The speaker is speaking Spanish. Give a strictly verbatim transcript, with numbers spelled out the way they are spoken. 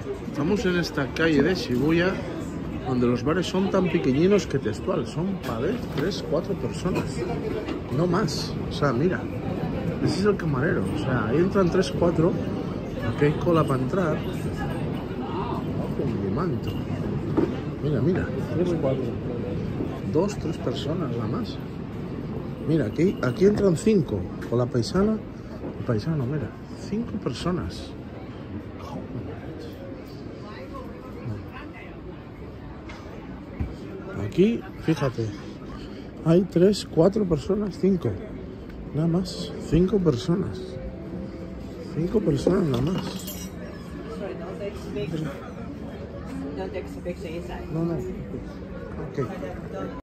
Estamos en esta calle de Shibuya, donde los bares son tan pequeñinos que textual, son para ver tres, cuatro personas, no más. O sea, mira, ese es el camarero, o sea, ahí entran tres, cuatro, aquí hay cola para entrar. Con mi manto. Mira, mira, tres, cuatro, dos, tres personas, nada más. Mira, aquí, aquí entran cinco, con la paisana, el paisano, mira, cinco personas. Aquí, fíjate, hay tres, cuatro personas, cinco, nada más, cinco personas, cinco personas nada más. No, no, ok.